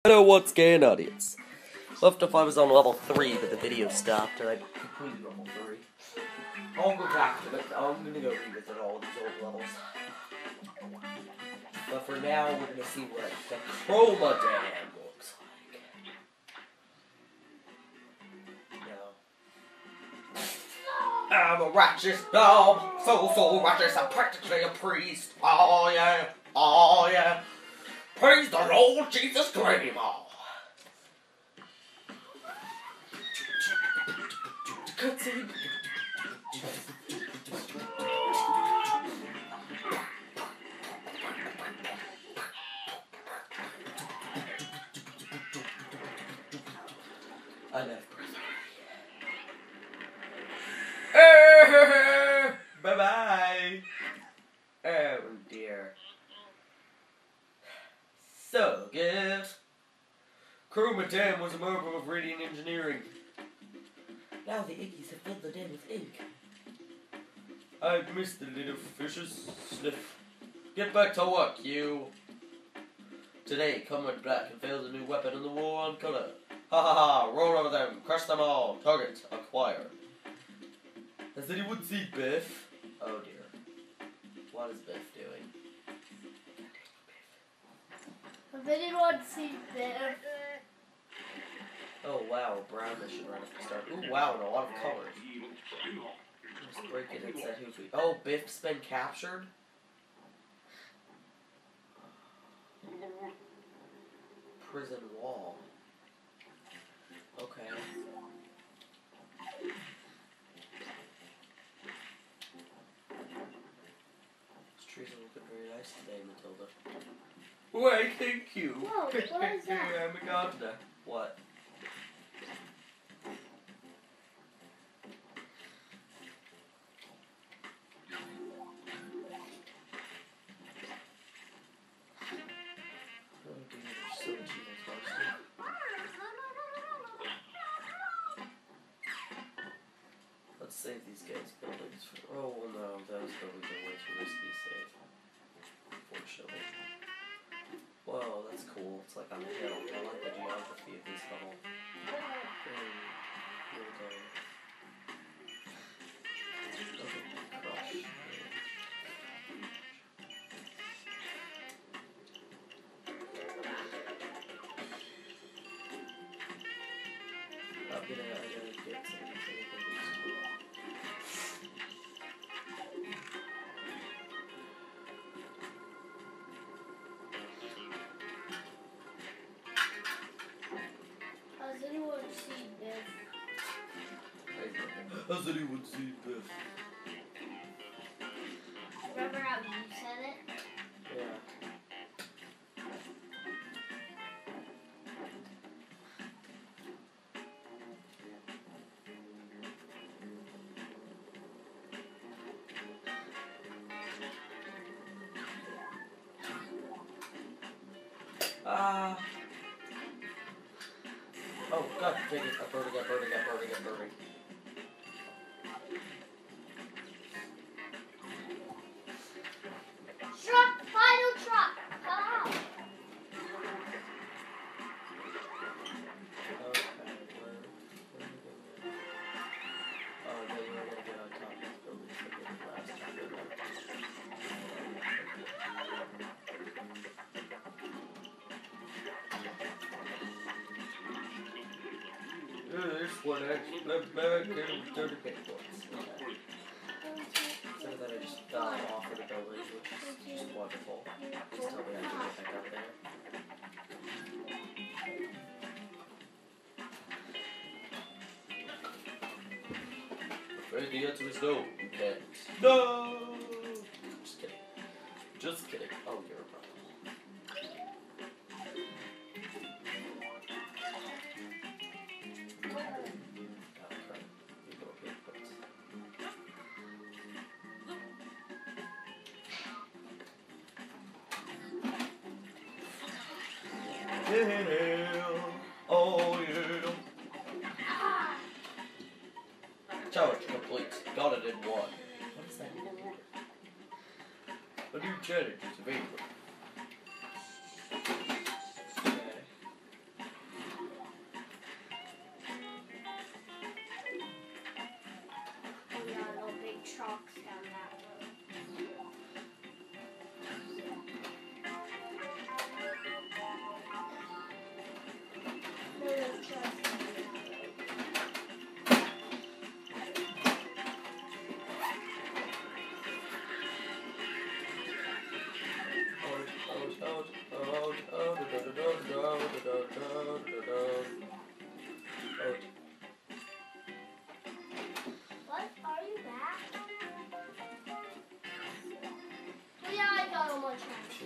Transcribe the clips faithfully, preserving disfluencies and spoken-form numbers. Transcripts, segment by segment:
Hello, what's going on, audience? Left off, I was on level three, but the video stopped, and I completed level three. I'll go back to it. I'm gonna go revisit all these old levels. But for now, we're gonna see what the Chroma Dam looks like. No. I'm a righteous dog, so, so righteous, I'm practically a priest. Oh yeah, oh yeah. Praise the Lord Jesus Grandma. Cutscene. I left breath. Bye bye. Oh dear. So, guess Chroma Dam was a marvel of radiant engineering. Now the Iggies have filled the dam with ink. I've missed the little fishes. Sniff. Get back to work, you. Today, Comrade Black unveils a new weapon in the war on color. Ha ha ha, roll over them, crush them all, target, acquire. Has anyone seen Biff? Oh dear. What is Biff doing? Has anyone seen Biff? Oh wow, brown mission right at the start. Ooh wow, and a lot of colors. Just break it and set who's we. Oh, Biff's been captured? Prison wall. Okay. This trees are looking very nice today, Matilda. Why, thank you. Whoa, what is that? I'm a gardener. What? Let's save these guys' buildings for. Oh well, no, those buildings are way too risky to save. Unfortunately. Whoa, that's cool. It's like on a hill. I like the geography of this level. Here we go. Okay, crush. I'm gonna, I'm gonna get some of these other buildings too. Has anyone seen Biff? Has anyone seen Biff? Remember how you said it? Yeah. Ah. Uh, oh, god dang it. I'm burning, I'm burning, I'm burning, I'm burning. Truck! Final truck! Come on! Okay, where, where are we going? Oh, no, we're gonna get on top of this building so we can blast it. There's one extra American thirty-eight points. Okay. So that I just fell off of the building, which is just wonderful. Please tell me I can get back up there. Afraid the answer is no. You can't. No! Just kidding. Just kidding. Oh, you're a problem. Yeah, oh yeah. Challenge complete. Got it in one. What is that? A new challenge is available. Okay. trucks down that road. No, no trucks down that road. What? Are you back? Oh yeah, I got him on track.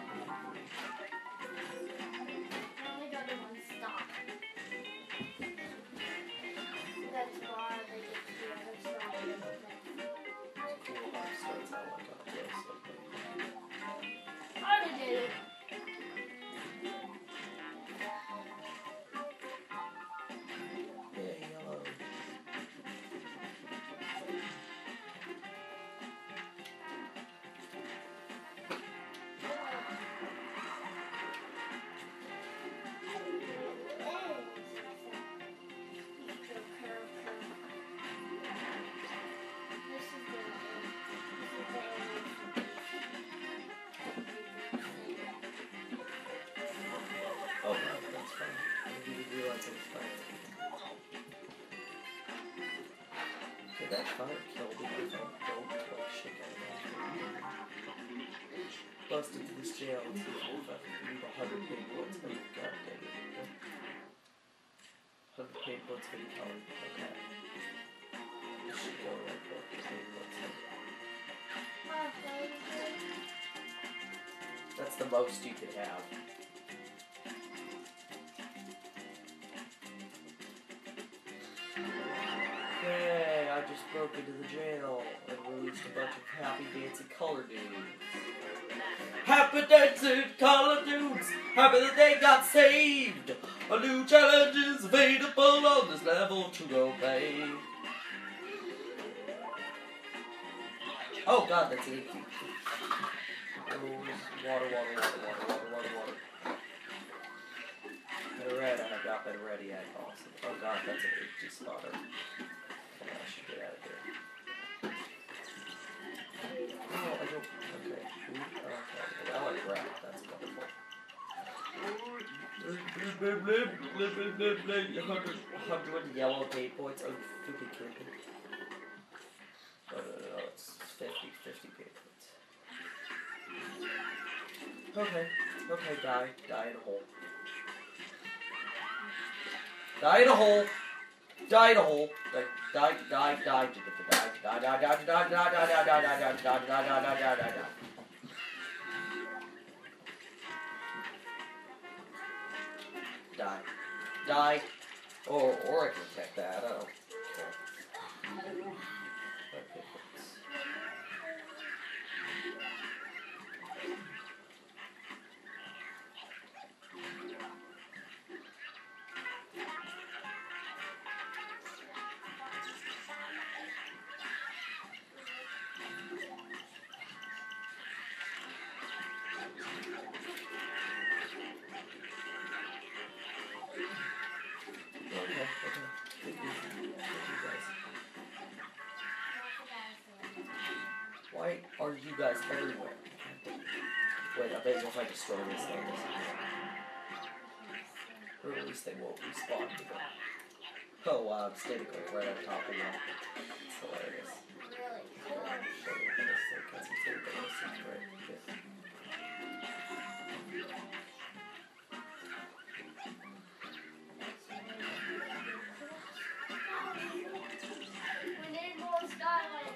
I only got him on stop. That's why they get to the other side. I already did it. Oh, no, that's fine. I didn't realize it was fire. Did that fire kill me if I don't like shit out of that? Busted to this jail and see if I can leave a hundred pink bullets. Oh, god dang it. Hundred pink bullets for the color. Okay. This should go right for the pink bullets. That's the most you could have. Yay, I just broke into the jail and released a bunch of happy dancing color dudes. Happy dancing color dudes, happy that they got saved. A new challenge is available on this level to obey. Oh god, that's it. Oh, water, water, water, water, water, water, water. Better red, I have not been ready yet. Awesome. Oh god, that's an empty spotter. I should get out of here. Oh, I don't. Okay. Ooh, okay. Well, I like rat. That's wonderful. one hundred yellow paint points. Oh, freaking tripping. No, no, no, no. It's fifty. fifty paint points. Okay. Okay, die. Die in a hole. Die in a hole. Die in a hole. Die, die, die, die, die, die, die, die, die, die, die, die, die, die, die, die, die, die, die, die. Die. Die. Or, or I can protect that. I don't care. Okay, let's... Why are you guys everywhere? Wait, I bet you if I destroy this thing, or at least they won't respawn to them. Oh wow, I'm standing like right on top of them. It's hilarious. Really cool. Show me this thing, because it's very basic, right? Yeah. We need more skylight.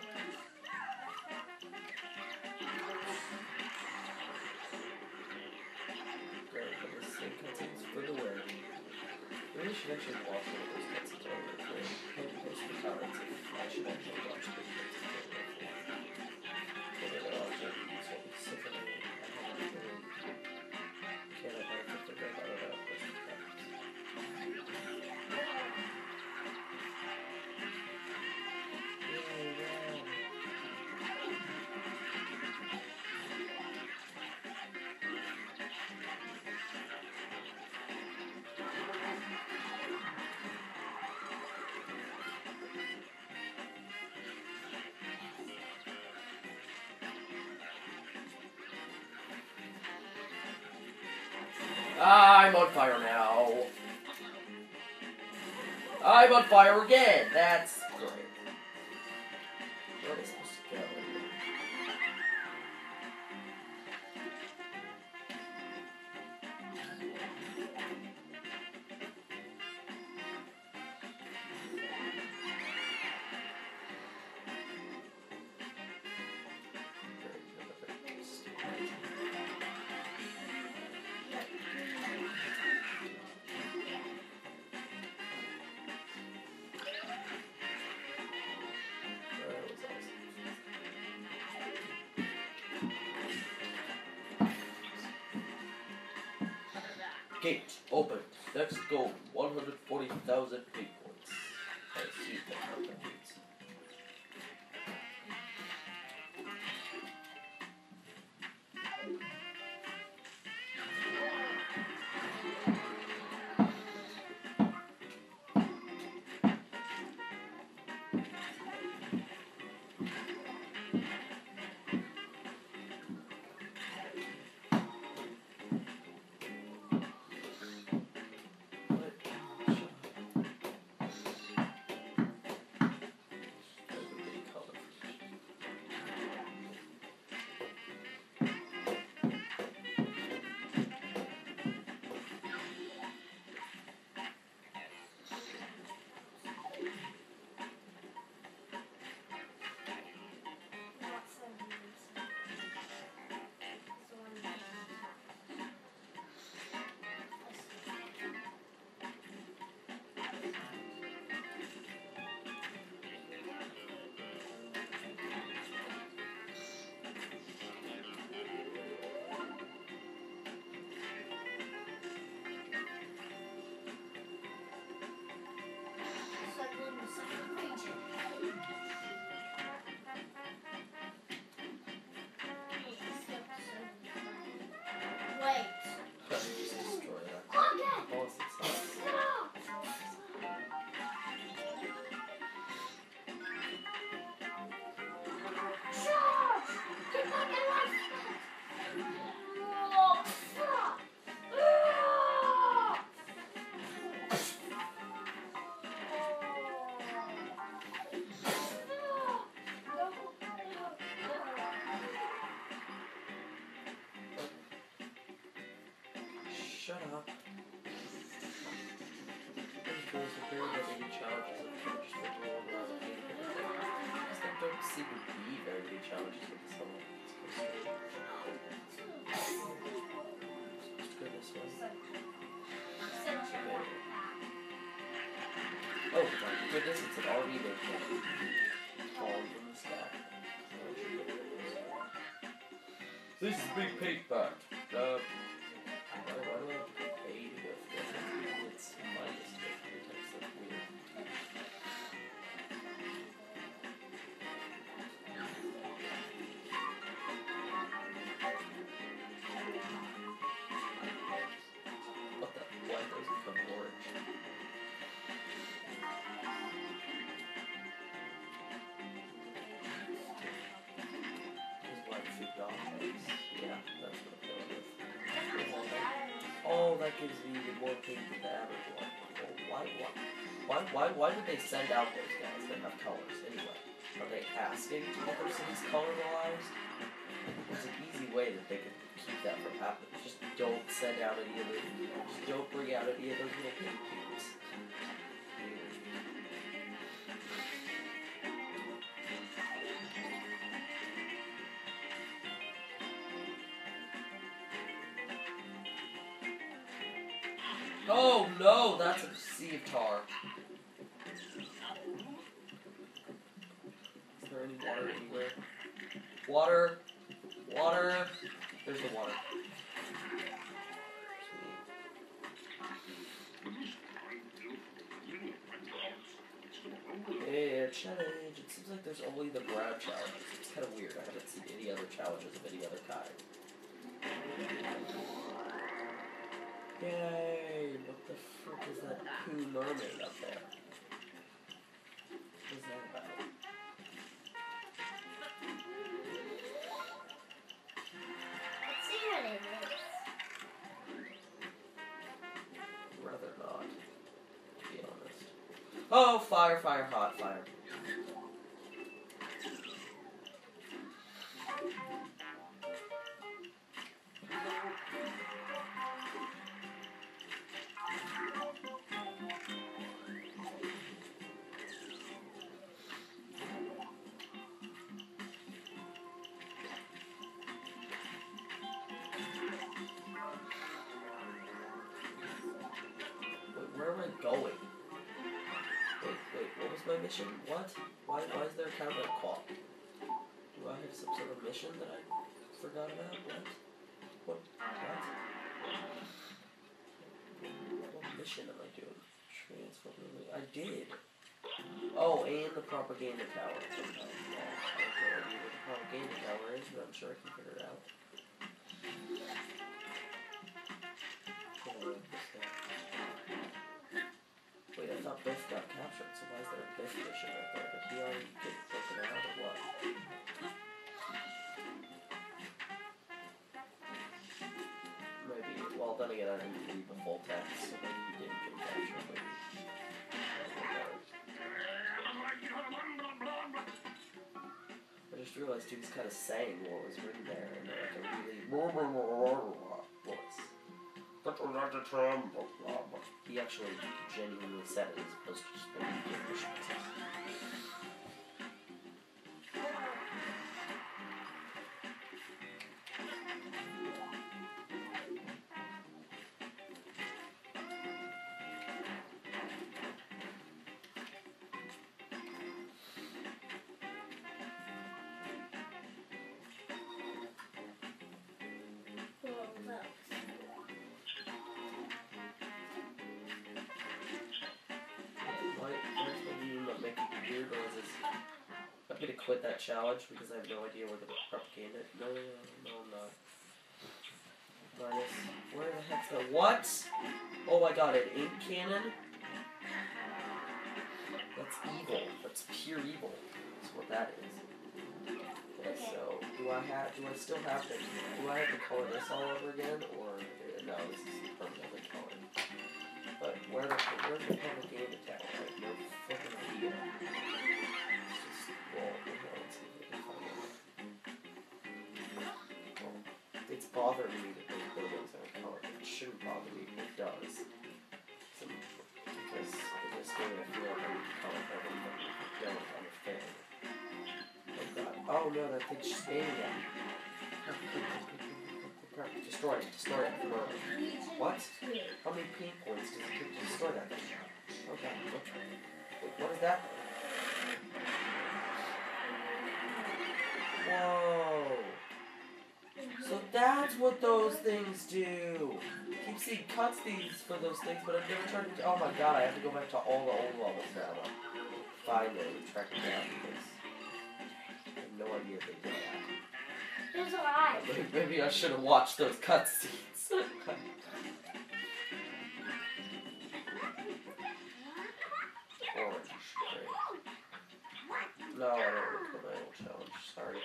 Great, but this thing cutscenes for the win. Maybe I should actually watch one of those cutscenes over the frame. Maybe post some comments if I should actually watch the cutscenes over the frame. Maybe they're all just useful specifically. Can't I find fifty grade? I don't know. Post some comments. Yay, yeah. I'm on fire now. I'm on fire again. That's great. Where am I supposed to go? Gate open. Next goal, one hundred forty thousand pig points. I see what that means. Shut up. Those girls are very big challenges of just like roll around the game. Because they don't seem to be very big challenges with this level. Let's go this way. Oh my goodness, it's an R V big one. Falling from the sky. This is Big Pig Part. Uh, Why do I have to pay to go through it? It's minus fifty types of weird. What the? Why does it become orange? Is why the food dogs? Yeah, that's what I'm going with. Oh, that gives me even more pink than the average one. Oh, why, why, why, why, why would they send out those guys that have colors anyway? Are they asking to have their cities colorized? There's an easy way that they could keep that from happening. Just don't send out any of the, just don't bring out any of those little pink cubes. Oh no, that's a sea of tar. Is there any water anywhere? Water! Water! There's the water. Yeah, challenge. It seems like there's only the brown challenges. It's kind of weird. I haven't seen any other challenges of any other kind. Yay! What the frick is that poo mermaid up there? What is that about? Let's see what it is. Oh, fire, fire, hot fire. Where am I going? Wait, wait, what was my mission? What? Why, why is there kind of a call? Do I have some sort of mission that I forgot about? What? What? What? What mission am I doing? Transfer. I did. Oh, and the propaganda tower. Sometimes. Yeah, I have no idea what the propaganda tower is, but I'm sure I can figure it out. Wait, I thought Biff got captured, so why is there a Biff mission right there? Did he already get taken out or what? Maybe, well then again, I didn't read the full text, so maybe he didn't get captured, maybe. I just realized he was kind of saying what was written there, and like a really voice. He actually genuinely said it as opposed to just what he did. I'm gonna quit that challenge because I have no idea where the propaganda. No, no, no, I'm not. Minus. Where the heck's the what? Oh my god, an ink cannon? That's evil. That's pure evil. That's what that is. Okay, so do I have? Do I still have to? Do I have to color this all over again, or no? This is permanently colored. But where the where's the propaganda tower? I have no fucking idea. Well, let's see if we can find it. Well, it's bothering me that those buildings aren't colored. It shouldn't bother me, but it does. So, because in this game I feel like I need to color everything if I don't, I'm a fan. Oh god. Oh no, that thing's spinning at me. Destroy it, destroy it. What? How many paint points does it take to destroy that thing? Oh god, what, wait, what is that? Whoa. So that's what those things do. Keep seeing cutscenes for those things, but I've never tried to. Oh my god, I have to go back to all the old levels now. Finally, track it down because I have no idea they did that. There's a lie. Maybe, maybe I should have watched those cutscenes. Orange. Great. No, I don't want to play my challenge. Sorry.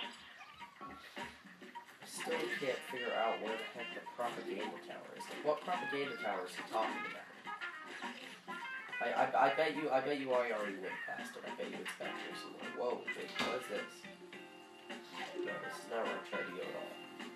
I still can't figure out where the heck the propaganda tower is. Like, what propaganda tower is he talking about? I, I, I bet you, I bet you I already went past it. I bet you it's back here somewhere. Whoa, wait, what is this? No, this is not where I tried to go at all.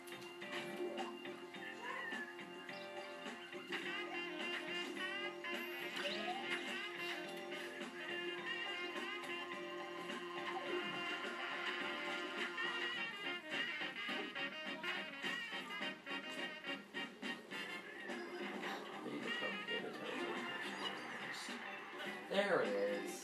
There it is.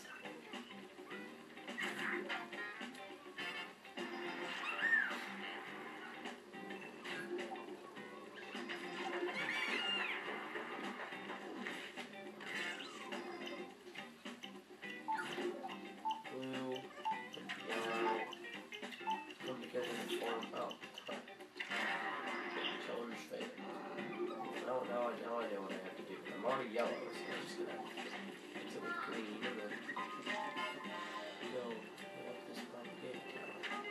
Blue, yellow, come together to form. Oh, challenge faded. No, no, I know, I know what I have to do. I'm already yellow, so I'm just gonna. With green and then go up this propaganda tower.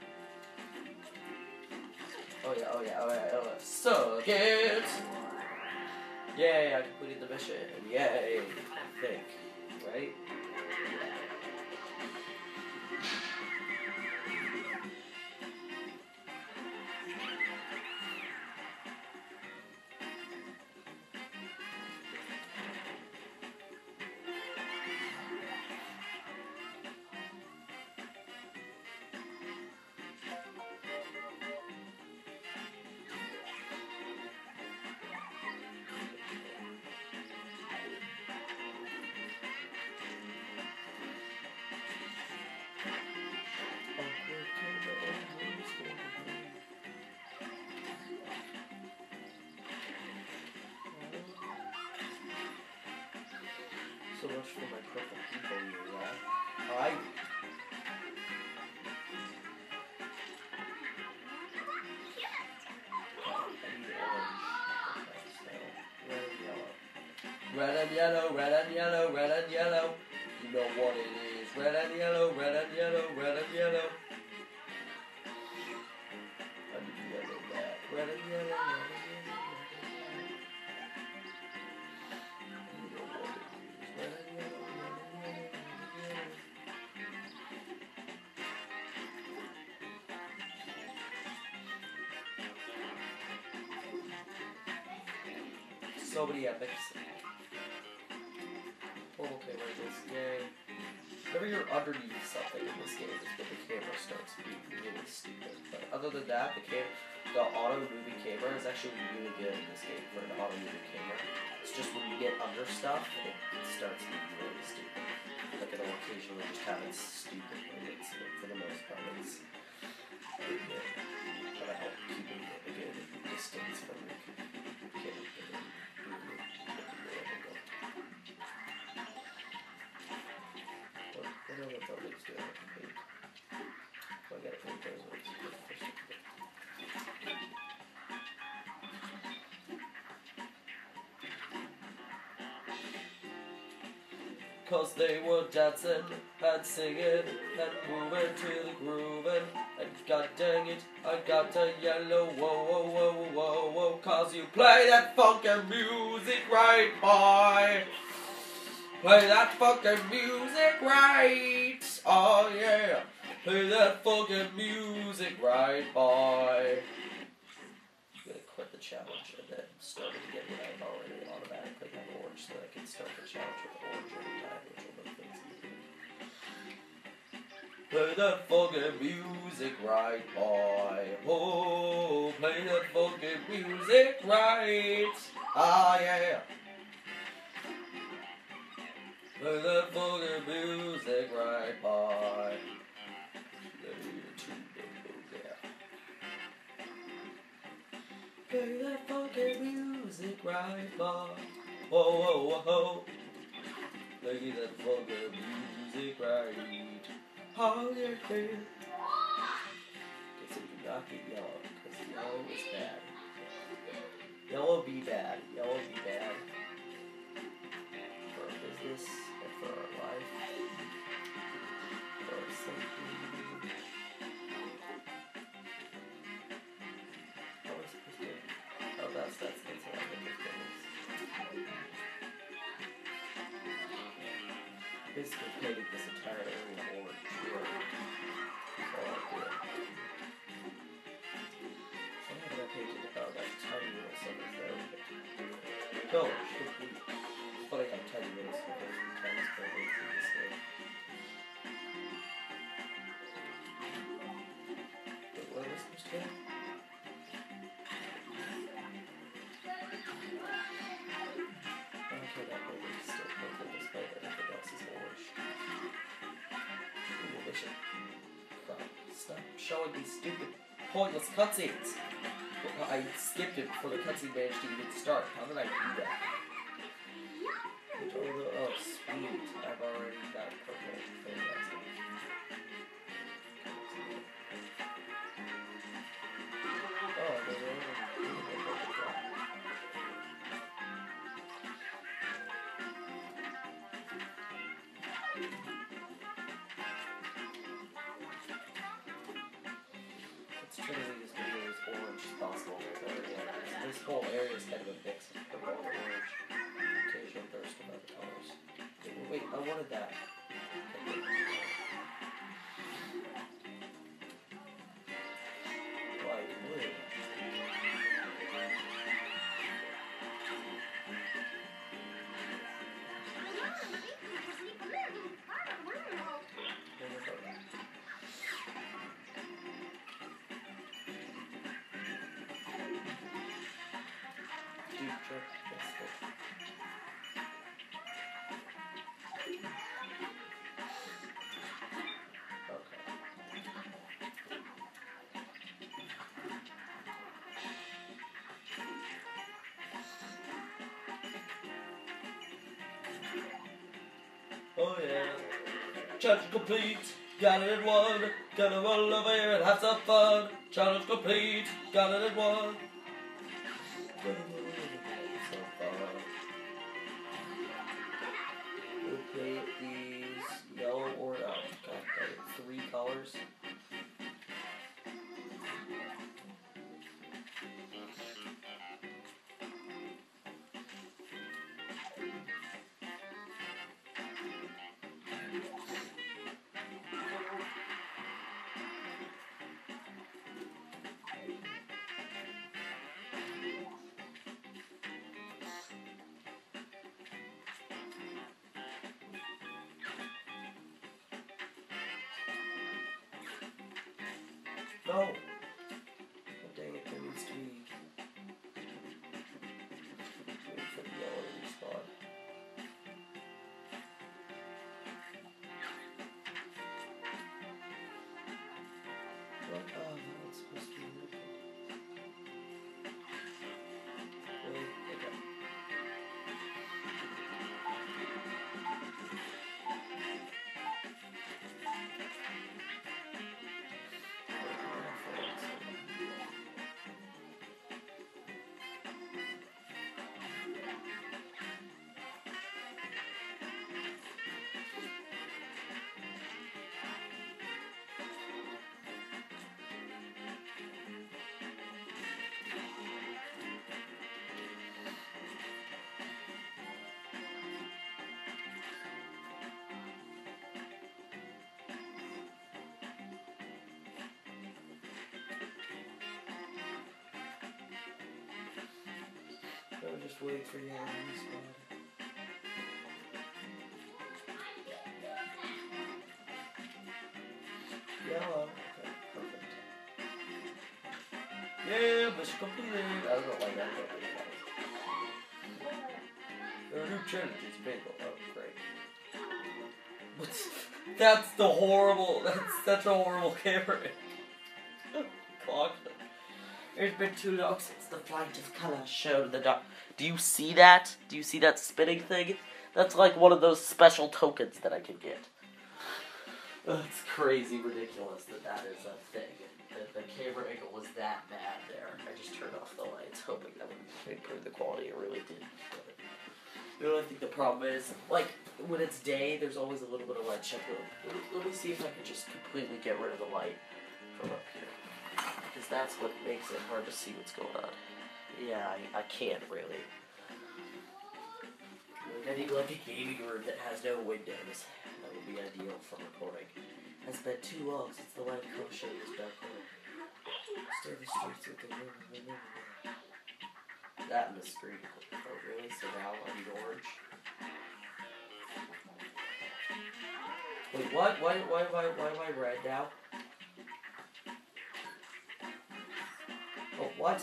Oh yeah, oh yeah, oh yeah, oh yeah. Suck it! Yay, I completed the mission. Yay, I think. Right? So much for my purple people, you rat. I. Red and yellow, red and yellow, red and yellow. You know what it is. Red and yellow, red and yellow, red and yellow. I need yellow that. Red and yellow, red and yellow. You know what it is. Red and yellow, red and yellow, red and yellow. So many epics. Portable camera is yay. Whenever you're underneath something in this game is when the camera starts being really stupid. But other than that, the cam the auto moving camera is actually really good in this game for an auto moving camera. It's just when you get under stuff, it starts being really stupid. Like it'll occasionally just have its stupid moments, but for the most part it's pretty good. But I help keeping a good distance from the camera. I don't know what building's doing with the paint. So I gotta paint those ones. Cause they were dancing and singing and moving to the grooving. And god dang it, I got a yellow whoa whoa whoa whoa whoa. Cause you play that fucking music right, boy. Play that fucking music right, oh yeah. Play that fucking music right, boy. I'm gonna quit the challenge and then start it again when I already automatically have orange, so that I can start the challenge with orange every time, which will make things easier. Play that fucking music right, boy. Oh, play that fucking music right, ah yeah. Play that fucking music right, boy. Play that fucking music right, boy. Whoa, whoa, whoa. Play that fucking music right. Oh, yeah, yeah. Guess it do not get yellow, because yellow is bad. Yellow be bad. Yellow be bad. For our business. For our life, for our safety. How am I supposed to? Oh, that's that's that's how I get this buildings. Basically, painted this entire area orange. That's all I did. I'm not gonna paint it about that tiny little something there. No, it should be. It's funny how tiny little something. What am I supposed to do? Okay, that building is still purple despite everything else is orange. Ooh, they should stop showing these stupid, pointless cutscenes. I skipped it before the cutscene managed to even start. How did I do that? Oh, sweet. I've already got purple. Fantastic. Oh, there's a Let's try to make this video as orange as possible. So this whole area is kind of a mix of purple and orange. Occasional burst of other colors. Wait, I wanted that. Light blue. Dude, check this. Oh yeah. Challenge complete. Got it in one. Gonna roll over here and have some fun. Challenge complete. Got it in one. Gonna roll over here and have some fun. We'll play these yellow or oh god, got it. Three colors. No! Oh, dang it, there needs to be... Wait for the yellow to respawn. What? Oh, no, it's supposed to be liquid. Really? Okay. I'll just wait for yellow to respawn. Yellow. Okay, perfect. Yeah, mission completed. I don't know why that happened. There are new challenges available. Oh, great. What's, that's the horrible, that's such a horrible camera. God. It's been too long since the flight of color showed the dark. Do you see that? Do you see that spinning thing? That's like one of those special tokens that I can get. It's crazy ridiculous that that is a thing. That the camera angle was that bad there. I just turned off the lights, hoping that would improve the quality. It really didn't. You know, I think the problem is, like, when it's day, there's always a little bit of light shadow. Let me, let me see if I can just completely get rid of the light from up here. Because that's what makes it hard to see what's going on. Yeah, I, I can't really. I need like a gaming room that has no windows. That would be ideal for recording. It's been too long since the light crochet was back home. Stir the streets with the room. That in the screen. Oh really? So now I need orange. Wait, what? Why, why, why, why am I red now? Oh, what?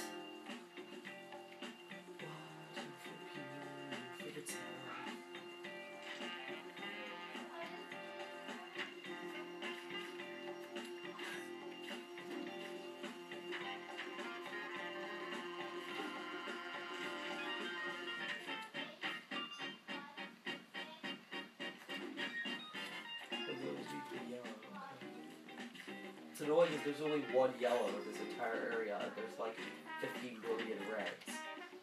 It's annoying because there's only one yellow in this entire area, and there's like fifteen million reds.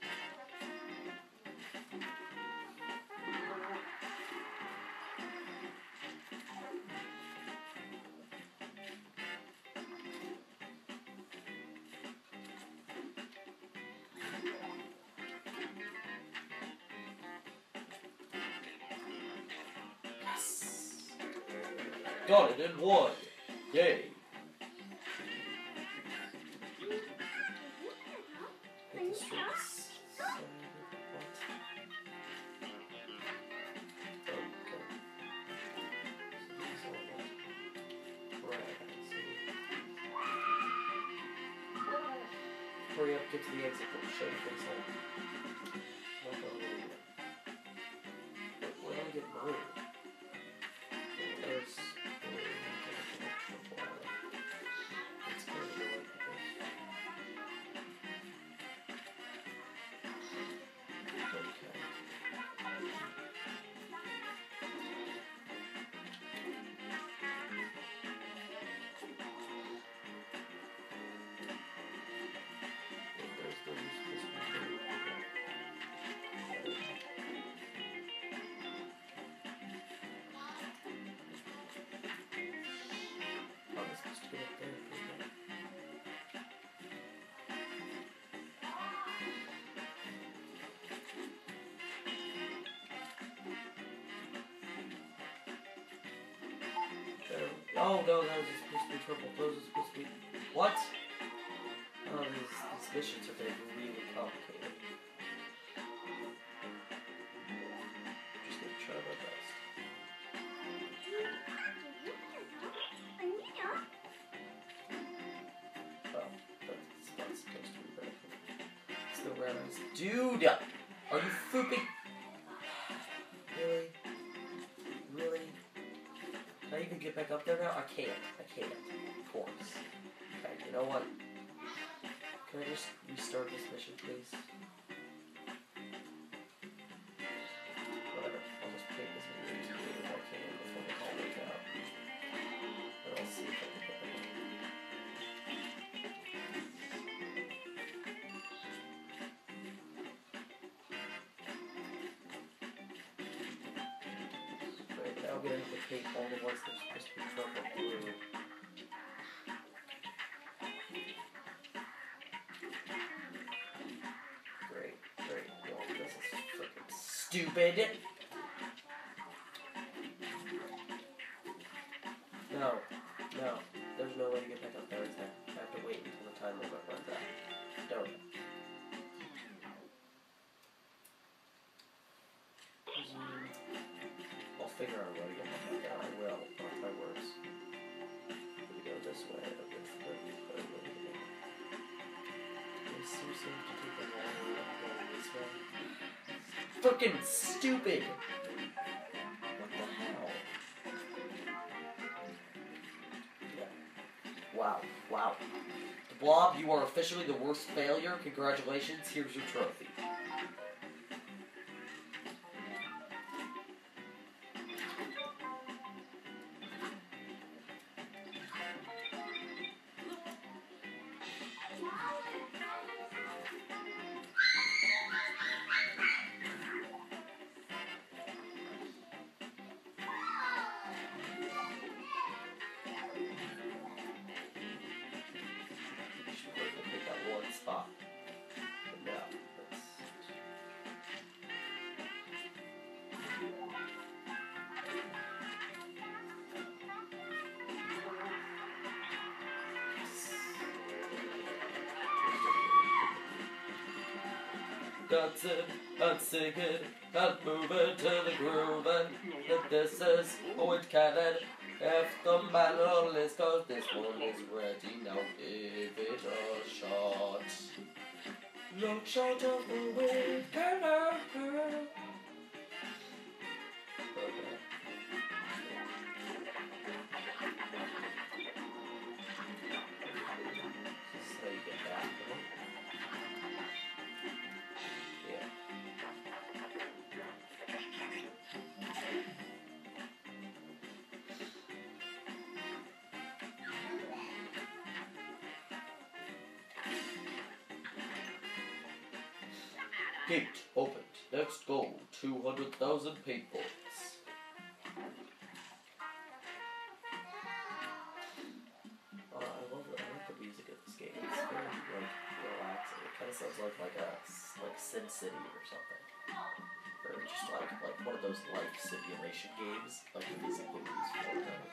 Yes! Got it in one! Yay! Hit the streets. So, what? Okay. So these are what? Red, I see. Hurry up, get to the exit, don't show your face home. Not gonna leave it. But where do I get blue? There's blue. It's kind of like this. Okay. Oh no, those are supposed to be purple. Those are supposed to be... What? Oh, these, these missions are getting really complicated. I'm just gonna try my best. Oh, that's not supposed to be right. Still randomized. Dude! Are you flipping? Really? Really? Can I even get back up there now? I can't. I can't. Of course. Okay, you know what? Can I just restart this mission, please? Whatever. I'll just take this video as quickly as I can before the call goes out. And I'll see if I can get back up. I'll get into the cake only once there's supposed to be purple blue. Great, great. Well, this is freaking stupid. No, no. There's no way to get back up there. I have to wait until the time limit runs out. Don't. I'll figure out a way to get back up there. I will. I'll try worse. We go this way. I'll get the other way. It's so safe to take the long way up going this way. Fucking stupid! What the hell? Yeah. Wow. Wow. Blob, you are officially the worst failure. Congratulations. Here's your trophy. Spot. But no, that's... That's it, I'd sing it, I'd move it to the groove, and that this is Owen Cannon. If the battle is cause this one is ready, now give it a shot. Look short of the wind, Cannon. Okay. This is how you get back, right? Yeah. Gate opened. Next goal, two hundred thousand paint points. Uh, I love it. I like the music of this game. It's very like relaxing. It kind of sounds like like a like Sim City or something, or just like like one of those life simulation games. Like the music they use for those.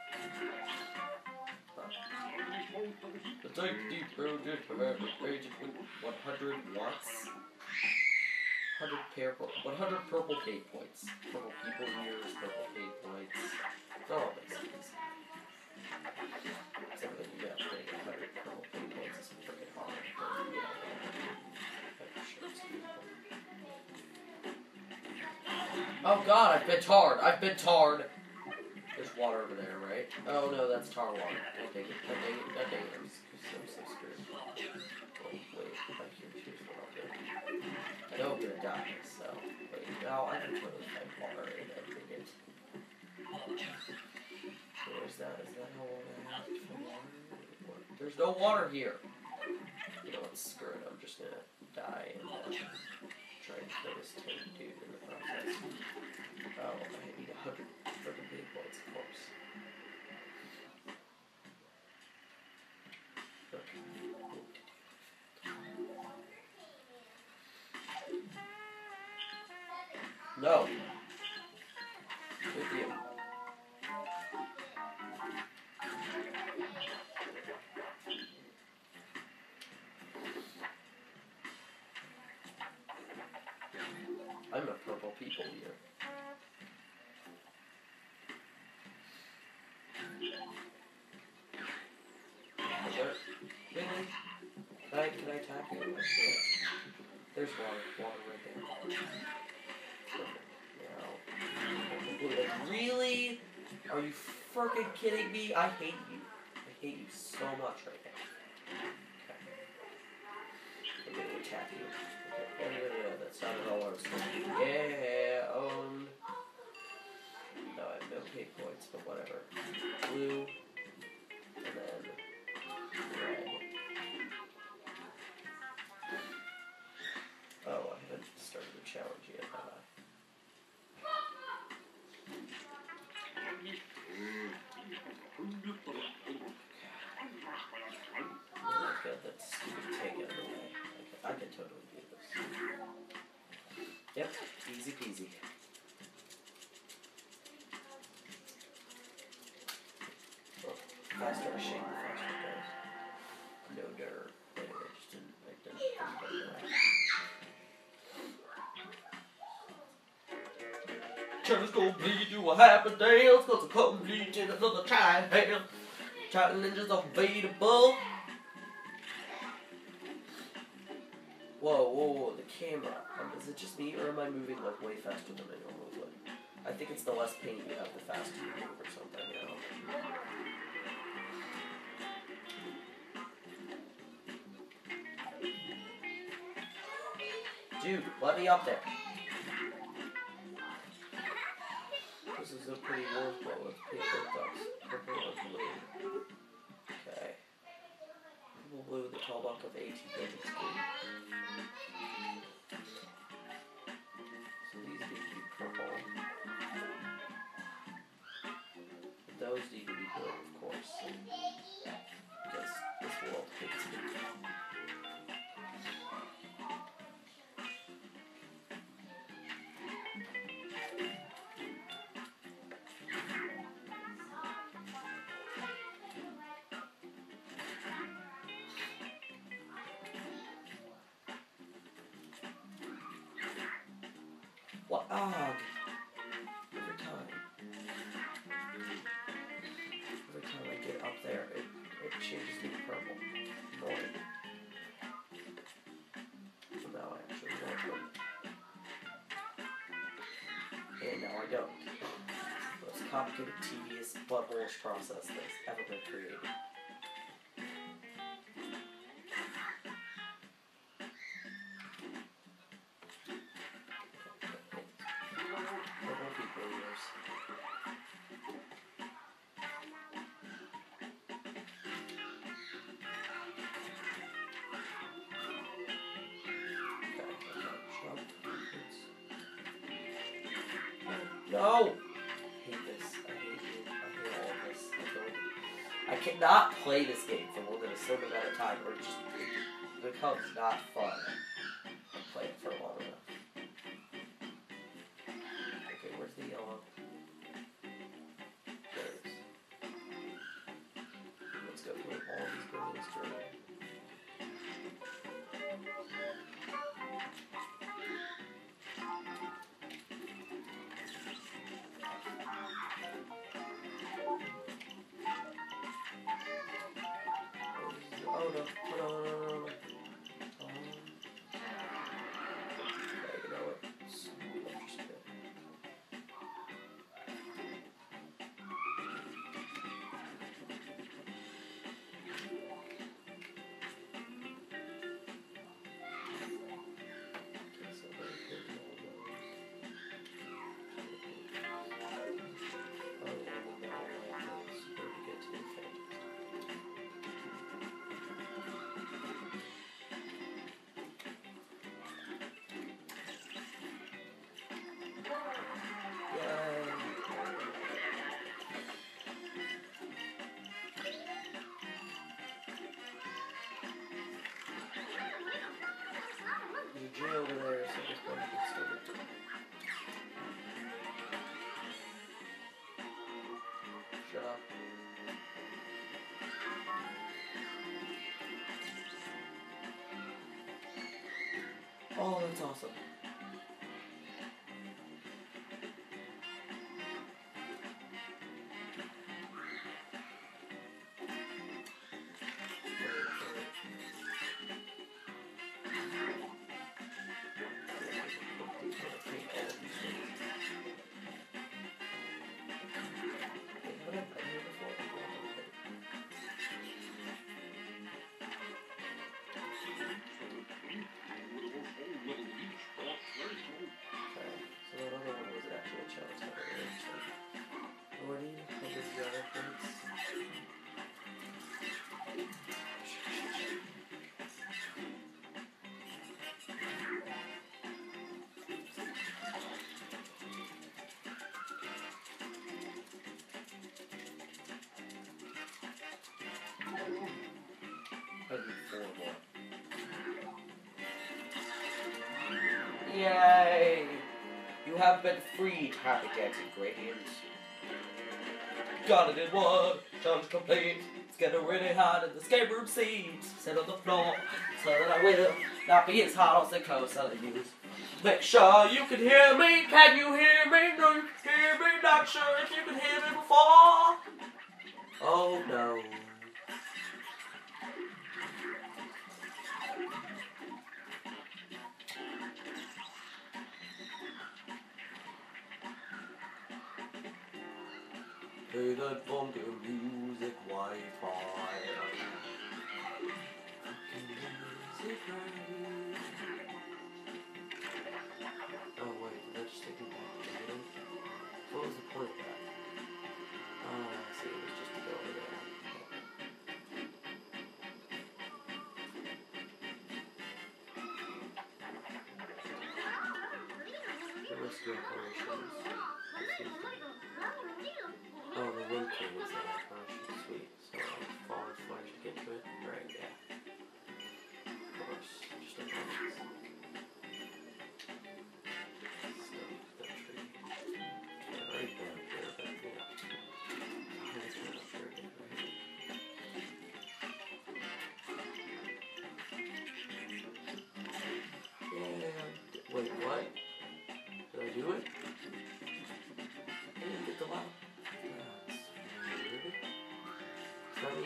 The Type D project rated with one hundred watts. one hundred pair, one hundred purple paint points. Purple people ears, purple paint points. It's all basically. Except that you get getting one hundred purple paint points is freaking hard. Oh god, I've been tarred. I've been tarred. There's water over there, right? Oh no, that's tar water. God dang it, god dang it, god dang it. I'm so, so screwed. Oh, wait, like here, here's what I'll do. I know I'm gonna die, so wait, now I can totally find water and everything it. Where's that? Is that how long I have to find water? There's no water here! You know what, screw it, I'm just gonna die and uh, try and kill this tank dude in the process. Oh, I need a hundred freaking big points, of course. No. With you. I can I attack you? I can't. There's water, water right there. Now, really? Are you freaking kidding me? I hate you. I hate you so much right now. Okay. I'm gonna attack you. Okay. No, no, no, no. That's not at all what I was thinking. Yeah, owned. No, I have no pay points, but whatever. Blue. And then red. Oh, I haven't started the challenge yet, have I? Oh, I've got that stupid tank out of the way. I can, I can totally do this. Yep, easy peasy. Well, the faster I shake, the faster it goes. No dirt. Anyway, I just didn't, I didn't, didn't get it right. Turtles go bleed, do a happy dance, cause a complete in another child. Child ninjas available. Whoa, whoa, whoa, the camera. Um, is it just me, or am I moving like way faster than I normally would? I think it's the less pain you have, the faster you move or something, you know? Dude, let me up there. This is a pretty worthwhile with paper ducks. Purple or blue. Okay. Purple blue, the tall buck of eighteen digits. So these need to be purple. Those need to be blue, of course. Because this world hates me. What? Ah, every time. Every time I get up there, it, it changes me to purple. Annoying. So now I actually want them. And now I don't. The most complicated, tedious, buttholeish process that's ever been created. No! I hate this. I hate you. I hate all of this. I, don't, I cannot play this game for more than a certain amount of time, or it just it becomes not fun. I play it for long enough. Okay, where's the yellow? There it is. Let's go put all these buildings through. Oh no, no, no, no, no, no. Um, okay, you know what? It's interesting. Okay, so very good with all those. Oh, yeah, well, now I like those. Where to get to the thing. There's a J over there, so just want to get started. Shut up. Oh, that's awesome. I need four more. Yay! You have been freed, happy dancing gradients. Got it in one, challenge complete. It's getting really hot in the escape room seats. Sit on the floor so that I will not be as hot as the coast I use. Make sure you can hear me. Can you hear me? No, you can hear me. Not sure if you can hear me before. Oh no. Play that funky music, Wi-Fi. Oh wait, did I just take it back to the beginning? What was the point of that? Oh, I see, it was just to go over there. The rescue operations. Oh, the wind king is there. Oh, she's sweet. So I'll fall flash to get to it. Right, yeah. Of course, just like that. Stuff the tree. Yeah, right down here, but yeah. Oh, it's right up there again, right? Yeah. Wait, what? Did I do it? I didn't get the wow. I mean,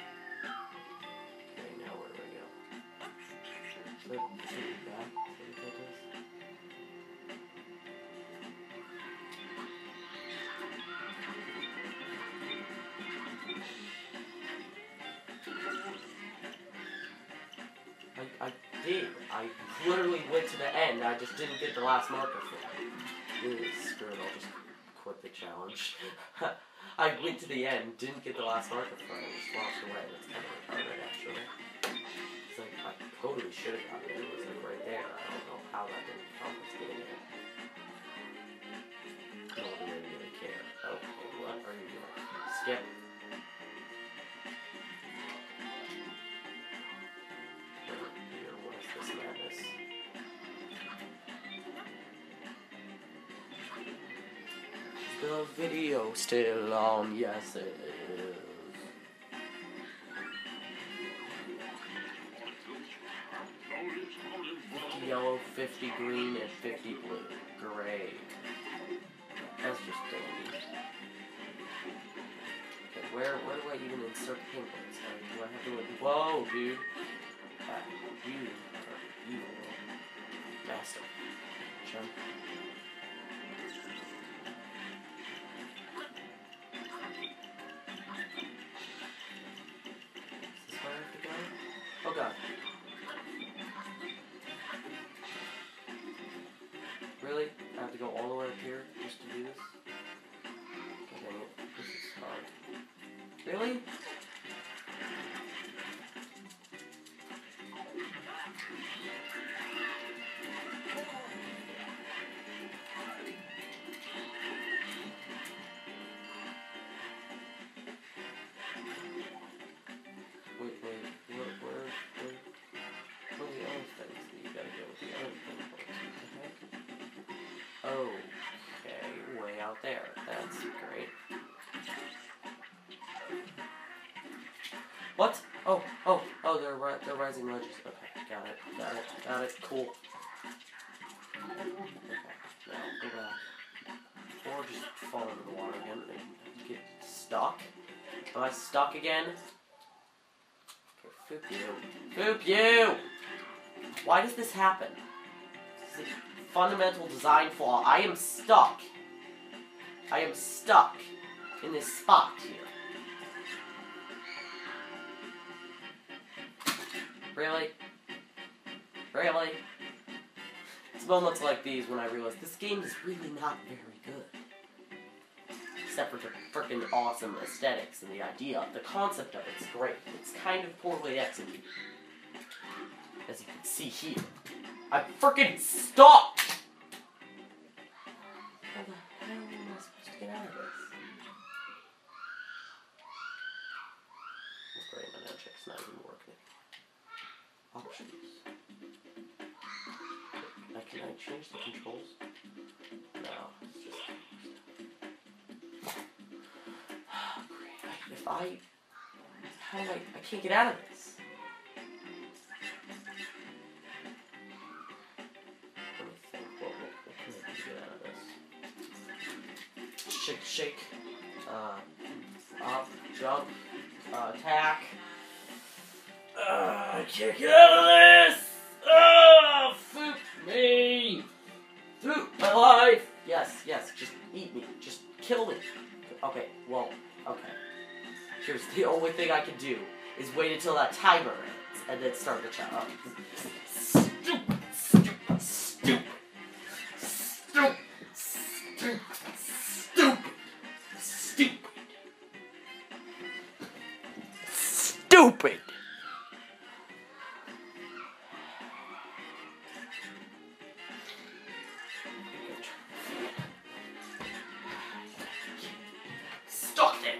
okay, now where do I go? So, should we back? Is that what that is? I, I did. I literally went to the end. I just didn't get the last marker for it. Ooh, screw it, I'll just quit the challenge. I went to the end, didn't get the last marker for it, and just lost away. That's kind of retarded, actually. It's like, I totally should have gotten it. It was like right there. I don't know how that didn't help us getting it. Nor do I really care. Okay, what are you doing? Skip. Here, what is this madness? The video still on, yes it is. fifty yellow, fifty green, and fifty blue. Great. That's just dandy. Okay, where where do I even insert penguins? Uh, do I have to? Whoa, dude. Uh, you are evil, master. Jump. Oh god. Really? I have to go all the way up here just to do this? God dang it. This is hard. Really? Wait, wait, where, where, where, where are the other things that you gotta go with the other things? What the heck? Okay, way out there. That's great. What? Oh, oh, oh, they're, ri they're rising ledges. Okay, got it, got it, got it, cool. Okay, now go back. Or just fall into the water again and get stuck. Am I stuck again? Foop you. Foop you! Why does this happen? This is a fundamental design flaw. I am stuck. I am stuck in this spot here. Really? Really? It's moments like these when I realize this game is really not very good. Except for the frickin' awesome aesthetics and the idea. The concept of it's great. It's kind of poorly executed. As you can see here. I'm frickin' stuck! How the hell am I supposed to get out of this? That's great, man. It's not even working. Options. I can I change the controls? No, it's just. If I, how do I? I can't get out of this. Let me think. What, what, what can I do to get out of this? Shake, shake. Uh, up, jump, uh, attack. Uh, I can't get out of this! Oh, food me! Food my life! Yes, yes, just eat me. Just kill me. Okay, well, okay. Here's the only thing I can do is wait until that timer ends and then start the challenge. Stupid, stupid, stupid, stupid, stupid, stupid, stupid, stupid. Stuck there.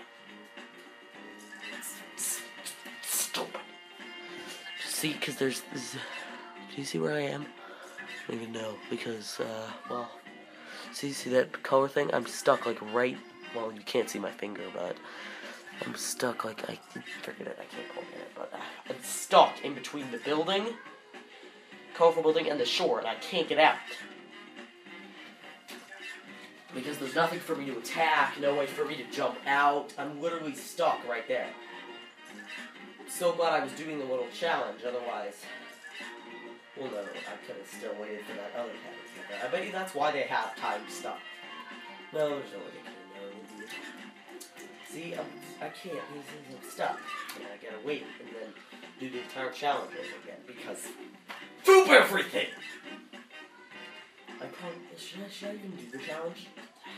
Stupid. See, because there's this. Do you see where I am? I don't even know, because, uh, well, see, see that color thing? I'm stuck, like, right, well, you can't see my finger, but I'm stuck, like, I, forget it, I can't quite get it, but uh, I'm stuck in between the building, colorful building, and the shore, and I can't get out. Because there's nothing for me to attack, no way for me to jump out, I'm literally stuck right there. So glad I was doing the little challenge, otherwise, well no, I could have still waited for that other cat. I bet you that's why they have time stuff. No, there's no way they can know. See, I'm, I can't, I'm stuck. And I gotta wait and then do the entire challenge over again, because poop everything! I can't, should I, should I even do the challenge?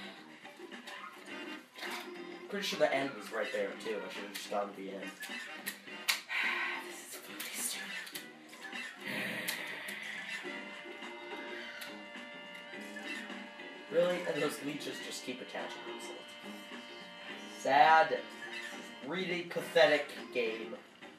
Pretty sure the end was right there too, I should have just gone to the end. This is really stupid. Really? And those leeches just keep attaching themselves. Sad. Really pathetic game.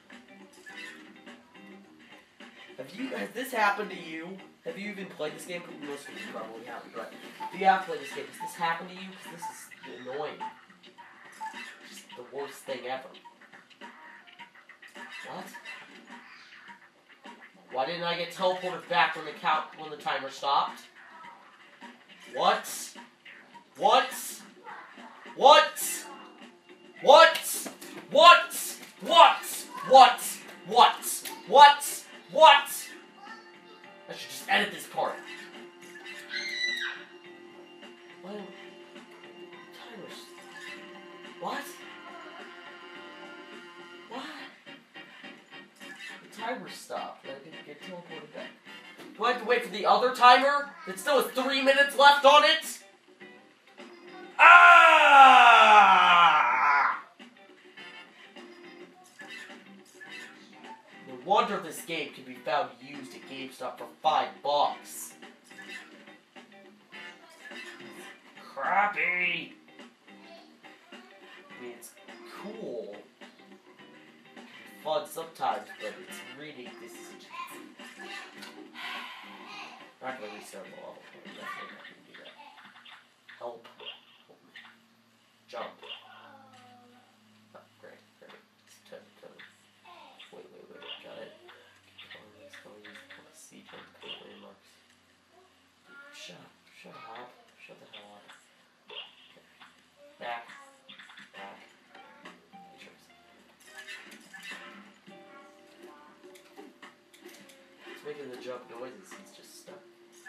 Have you, has this happened to you? Have you even played this game? Most of you probably haven't, but if you have played this game, has this happened to you? Because this is annoying. Just the worst thing ever. What? Why didn't I get teleported back when the count when the timer stopped? What? What? What? What? What? What? What? What? What? What? I should just edit this part. Why? Timers. What? What? The timer stopped. I didn't get teleported back. Do I have to wait for the other timer that still has three minutes left on it? Ah! No wonder this game can be found used at GameStop for five bucks. Crappy. I mean, it's cool. It's fun sometimes, but it's really this is. I'm not gonna restart the level. I'm definitely not gonna do that. Help. Help me. Jump. Oh, great, great. Ten, ten. Wait, wait, wait. Got it. Colors, colors, colors. C jump, color landmarks. Shut up. Shut up. Shut the hell up. Okay. Back. Back. Pictures. It's making the jump noises. He's just stuck.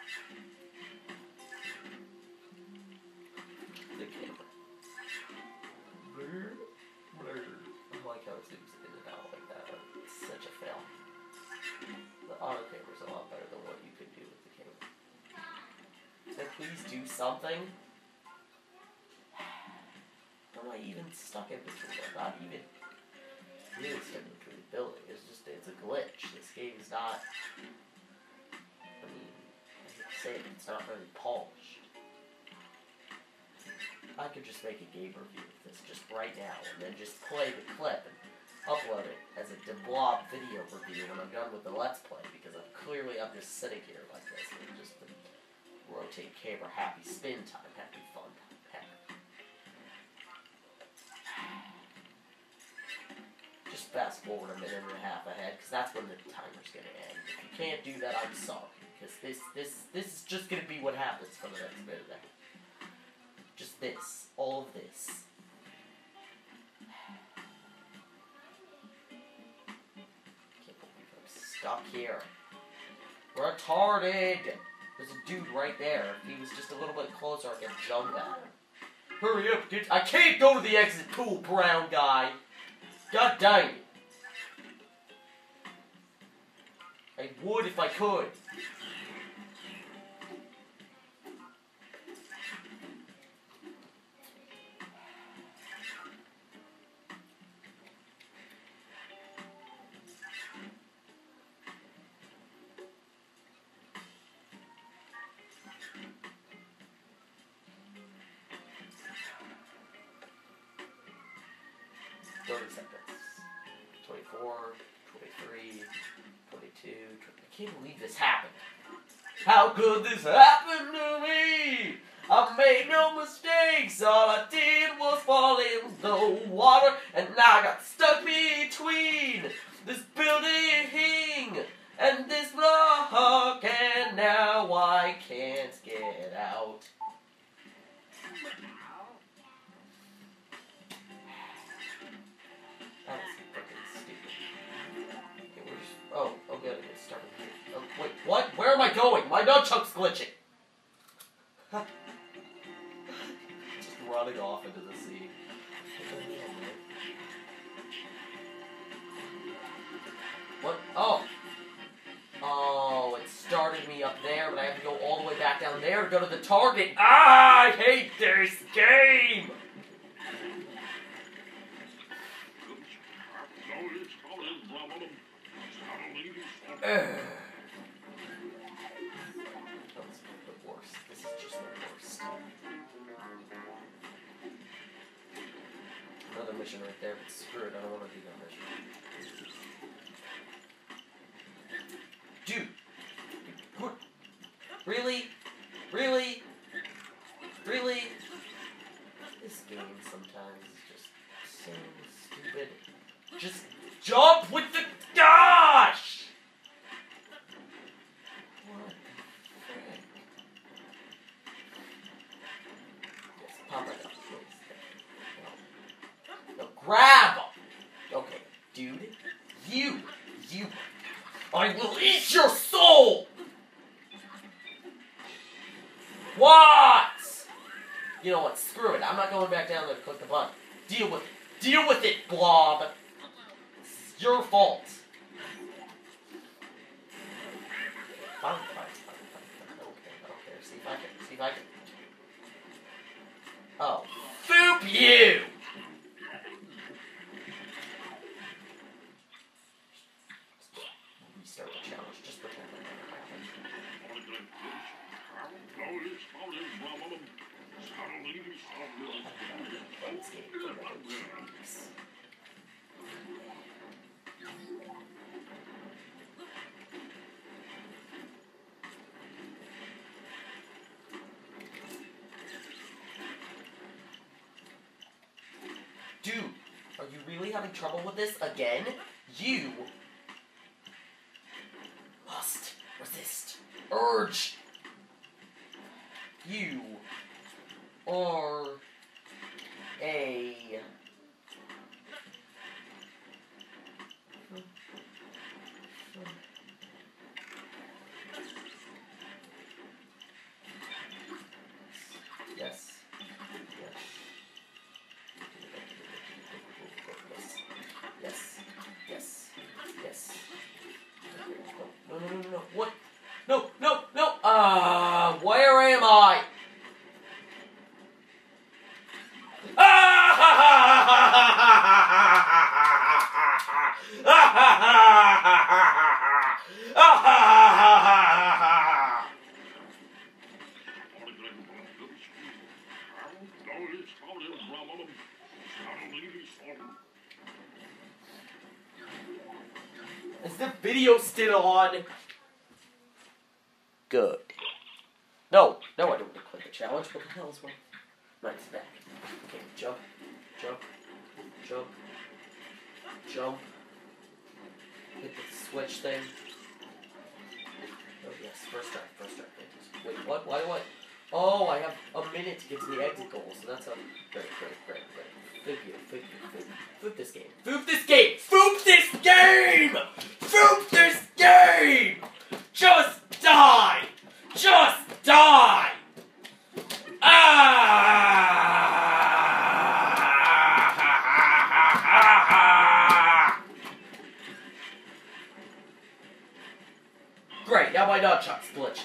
The camera. Blur, blur. I like how it zooms in and out like that. It's such a fail. The auto camera is a lot better than what you could do with the camera. So please do something. How am I even stuck in between? I'm not even really stuck in between the building. It's just, it's a glitch. This game is not, I mean, I hate to say it, it's not very polished. I could just make a game review of this just right now and then just play the clip and upload it as a Blob video review when I'm done with the Let's Play, because I'm clearly I'm just sitting here like this and just the rotate camera, happy spin time, happy fun time, happy. Just fast forward a minute and a half ahead, because that's when the timer's gonna end. If you can't do that, I'm sorry, because this this this is just gonna be what happens for the next minute and a half. Just this, all of this. Stuck here. Retarded! There's a dude right there. If he was just a little bit closer, I could jump at him. Hurry up, get- I can't go to the exit pool, brown guy! God dang it. I would if I could. thirty seconds. twenty-four, twenty-three, twenty-two, twenty, I can't believe this happened. How could this happen to me? I made no mistakes, all I did was fall in the water, and now I got stuck between this building and this block, and now I can't get out. That's freaking stupid. Okay, where's... Oh, oh good, it's starting here. Oh, wait, what? Where am I going? My nunchuck's glitching! Just running off into the sea. What? Oh! Oh, it started me up there, but I have to go all the way back down there to go to the target. Ah, I hate this game! Ugh. That was the worst. This is just the worst. Another mission right there, but screw it, I don't want to do that mission. Dude! What? Really? Really? Really? This game sometimes is just so stupid. Just jump with the... Gosh! What the frick? Yes, pop right up, please. No. No, grab him! Okay, dude. You! You! I will eat your soul! What? You know what? Screw it. I'm not going back down there to click the button. Deal with it. Deal with it, Blob! This is your fault. Fine, fine, fine, fine, fine. Okay, okay. See if I can. See if I can. Oh. Foop you! Restart the challenge. Just pretend that Let's get for another two weeks. Dude, are you really having trouble with this again? You must resist urge. You are a yes. Yes. Yes. Yes. No, no, no, no, no. What? No, no, no. Ah, uh, where am I? the video still on? Good. No, no, I don't want to quit the challenge. What the hell is wrong? Mine's back. Okay, jump, jump, jump, jump. Hit the switch thing. Oh yes, first try, first try. Wait, what? Why do I? Oh, I have a minute to get to the exit goal, so that's a great, great, great, great. Flip you, flip you, flip you. Flip this game. Flip this game! Flip this game! Flip this game! Just die! Just die! Ah! Great, now my nunchuck's glitching.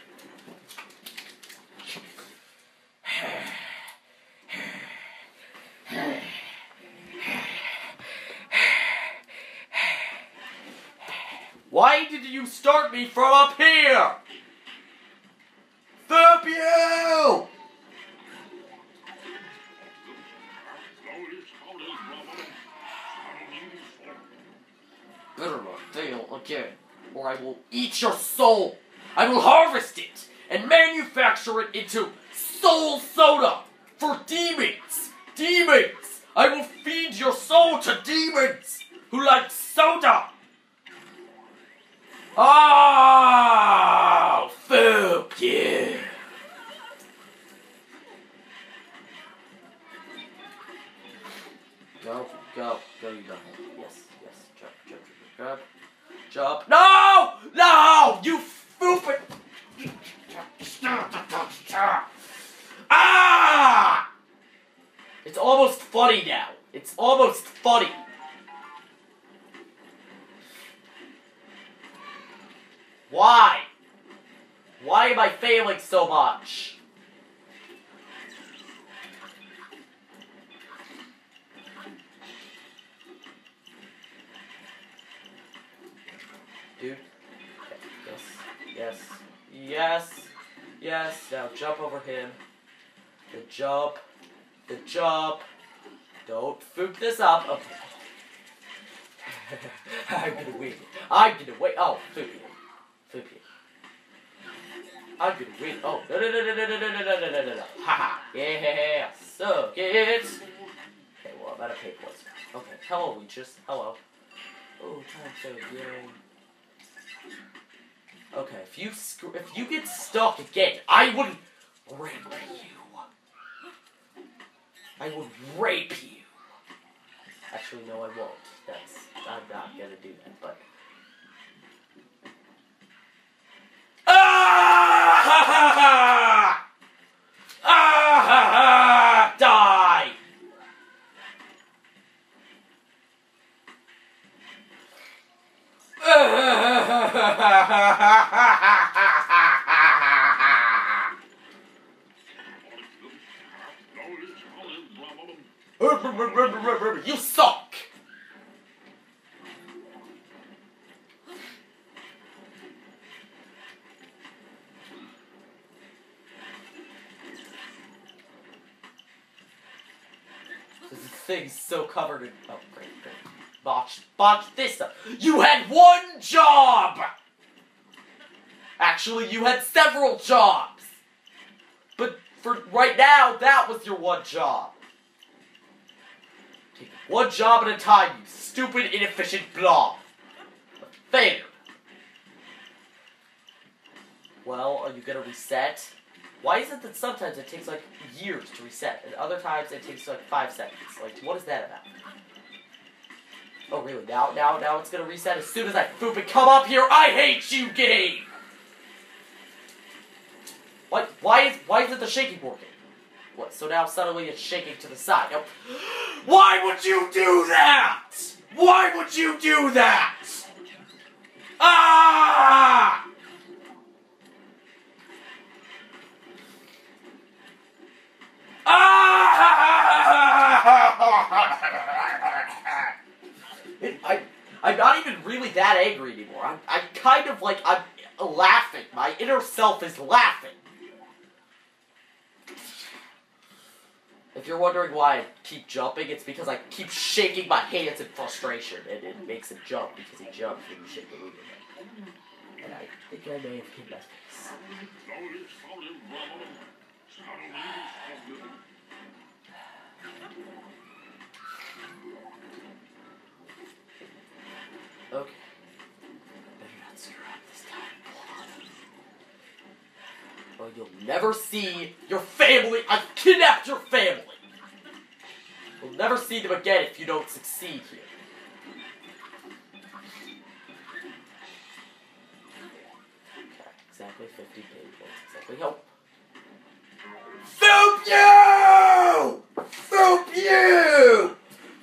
Why did you start me from up here? Fuck you! Better not fail again, or I will eat your soul. I will harvest it and manufacture it into soul soda for demons. Demons! I will feed your soul to demons who like soda. Oh, fuck you. Go, go, go, you go. Yes, yes, jump, jump, jump, jump. Jump. No! No! You stupid! Ah! It's almost funny now. It's almost funny. Why? Why am I failing so much? Dude. Okay. Yes. Yes. Yes. Yes. Now jump over him. The jump. The jump. Don't fook this up. Okay. I'm gonna win. I'm gonna win. Oh, fook it. Fook it. I'm gonna win. Oh, no, no, no, no, no, no, no, no, no, no, no, no. Haha. Yeah, suck it. Okay, well, I'm out of paper. Okay, hello, Leeches. Hello. Oh, time so yay. Okay, if you sc if you get stuck again, I would rape you. I would rape you. Actually, no, I won't. That's I'm not gonna do that. But ah ha ha ha ah ha ha die. You suck! This thing's so covered in... Oh, great, great. Botch, botch this up. You had one job! Actually, you had several jobs! But for right now, that was your one job. Take one job at a time, you stupid, inefficient blob. A failure. Well, are you gonna reset? Why is it that sometimes it takes like years to reset, and other times it takes like five seconds? Like, what is that about? Oh, really? Now, now, now it's gonna reset as soon as I foop and come up here. I hate you, game. What? Why is why isn't the shaking working? What? So now suddenly it's shaking to the side. Now, why would you do that? Why would you do that? Ah! Ah! It, I, I'm not even really that angry anymore. I'm, I'm kind of like, I'm laughing. My inner self is laughing. If If you're wondering why I keep jumping, it's because I keep shaking my hands in frustration, and it makes it jump because he jumps when you shake the movement. And I think I may have hit my face. Okay. Better not screw up this time. Or you'll never see your family. I've kidnapped your family. You'll never see them again if you don't succeed here. Okay, exactly fifty page points. Exactly help. Foop you! Foop you!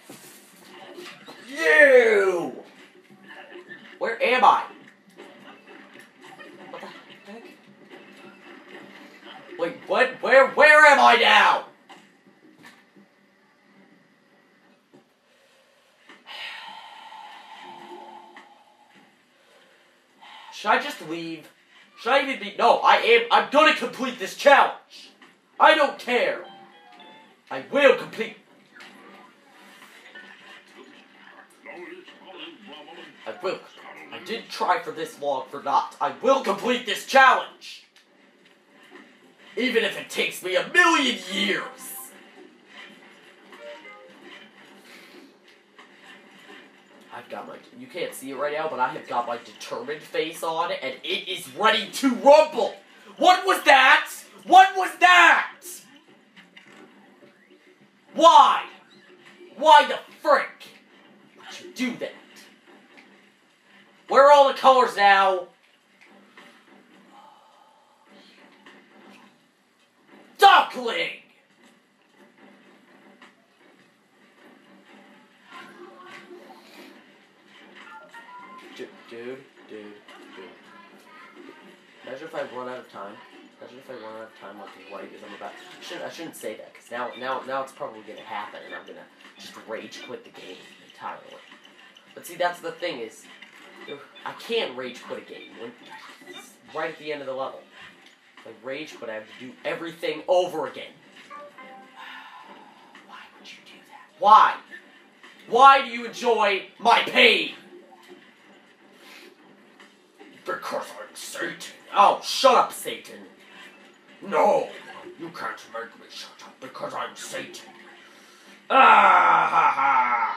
You! Where am I? What the heck? Wait, what? Where, where am I now? Should I just leave? Should I even be? No, I am. I'm gonna complete this challenge. I don't care. I will complete. I will. I didn't try for this long for naught. I will complete this challenge. Even if it takes me a million years. I've got my, you can't see it right now, but I have got my determined face on, and it is ready to rumble. What was that? What was that? Why? Why the frick would you do that? Where are all the colors now? Duckling! Dude, dude, dude, dude. Imagine if I run out of time. Imagine if I run out of time like as white as I'm about. I shouldn't, I shouldn't say that, because now, now, now it's probably going to happen, and I'm going to just rage quit the game entirely. But see, that's the thing is, I can't rage quit a game when it's right at the end of the level. If I rage quit, I have to do everything over again. Why would you do that? Why? Why do you enjoy my pain? Because I'm Satan. Oh, shut up, Satan. No, you can't make me shut up because I'm Satan. Ah ha ha.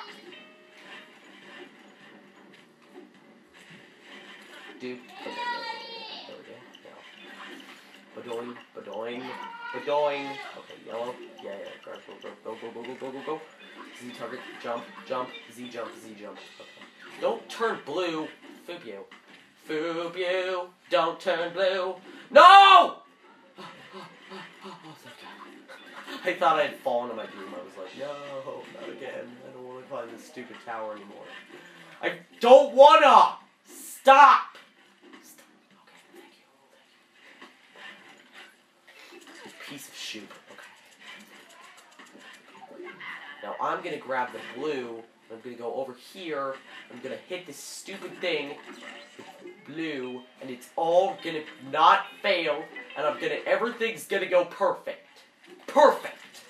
Dude, okay, there we go. Badoing, badoing, badoing. Okay, yellow. Yeah, yeah, go, go, go, go, go, go, go, go, go. Z target, jump, jump, Z jump, Z jump. Okay. Don't turn blue. Foop you. Foop you. Don't turn blue. No! I thought I had fallen in my dream. I was like, no, not again. I don't want to climb this stupid tower anymore. I don't wanna! Stop! Stop. Okay, thank you. Thank you. Piece of shoe. Okay. Now I'm gonna grab the blue. I'm gonna go over here. I'm gonna hit this stupid thing with blue, and it's all gonna not fail, and I'm gonna, everything's gonna go perfect. Perfect!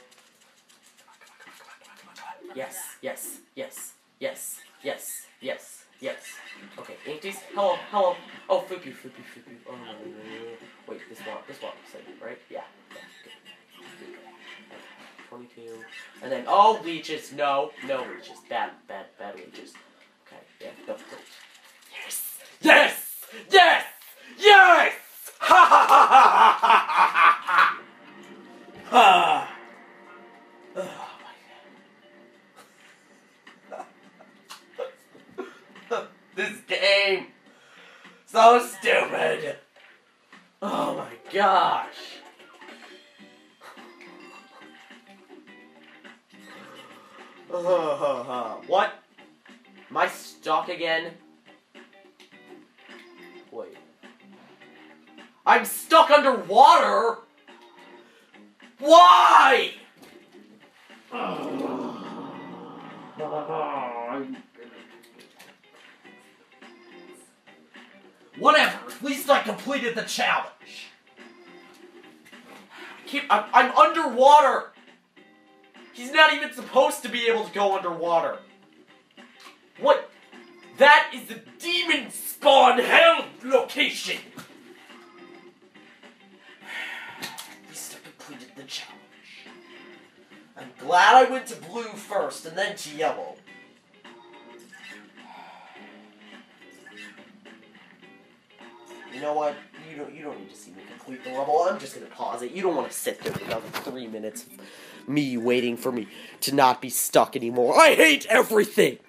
Yes, yes, yes, yes, yes, yes, yes. Okay, empties. Hello, hello. Oh, Foopy, Foopy, Foopy. Oh, no, no, no. Wait, this one, this one, right? Yeah. Yeah, good. twenty-two. And then, oh, leeches. No, no leeches. Bad, bad, bad leeches. Okay, yeah, no, yes! Yes! Yes! Yes! Ha ha ha ha ha ha ha! Ah! Oh my god. This game! So stupid! Oh my gosh! What? Am I stuck again? Wait. I'm stuck underwater? Why? Whatever. At least I completed the challenge. Keep. I'm, I'm underwater. He's not even supposed to be able to go underwater. What? That is the demon spawn hell location. We still completed the challenge. I'm glad I went to blue first and then to yellow. You know what? You don't, you don't need to see me complete the level. I'm just going to pause it. You don't want to sit there for another three minutes of me waiting for me to not be stuck anymore. I hate everything!